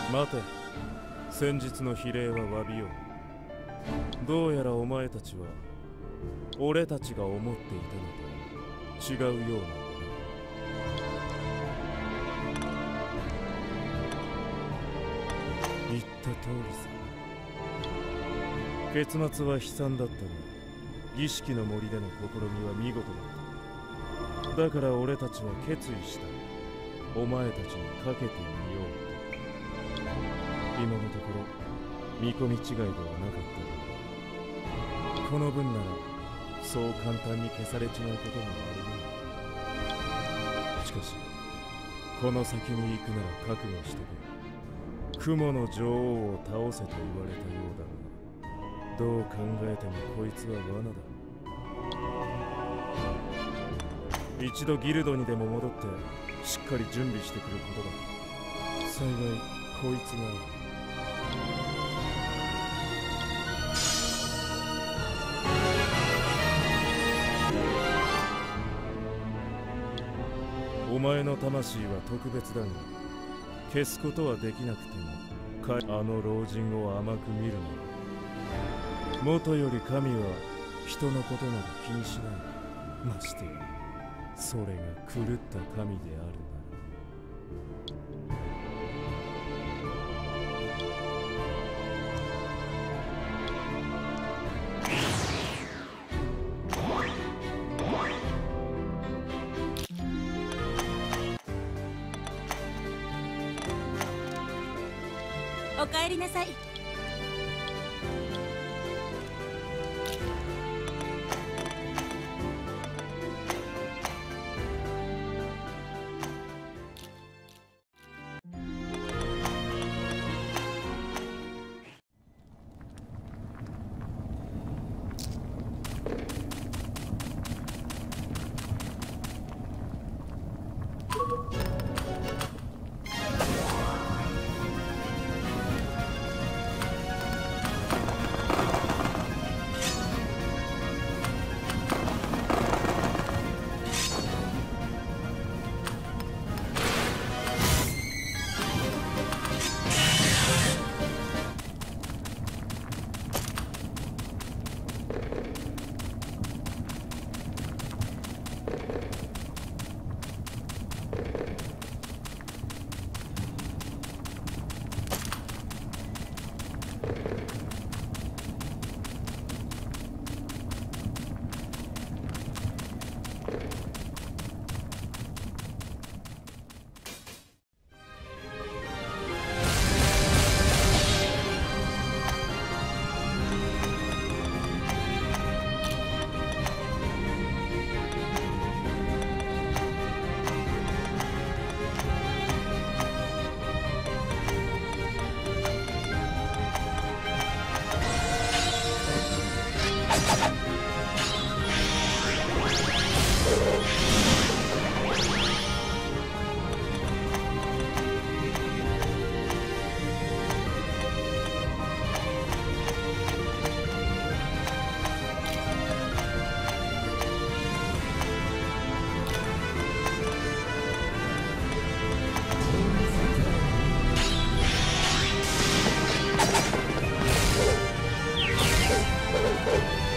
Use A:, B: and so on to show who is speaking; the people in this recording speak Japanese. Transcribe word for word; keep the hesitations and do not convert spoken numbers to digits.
A: 待て、先日の非礼は詫びよう。どうやらお前たちは俺たちが思っていたのと違うような。言った通りさ。結末は悲惨だったが、儀式の森での試みは見事だった。だから俺たちは決意した。お前たちにかけてみよう。今のところ見込み違いではなかったが、この分ならそう簡単に消されちまうこともあるね。しかしこの先に行くなら覚悟してくれ。雲の女王を倒せと言われたようだが、どう考えてもこいつは罠だ。一度ギルドにでも戻ってしっかり準備してくることだ。幸いこいつがお前の魂は特別だが、消すことはできなくてもあの老人を甘く見るな。もとより神は人のことなど気にしない。ましてやそれが狂った神であるなら。
B: おかえりなさい。
C: You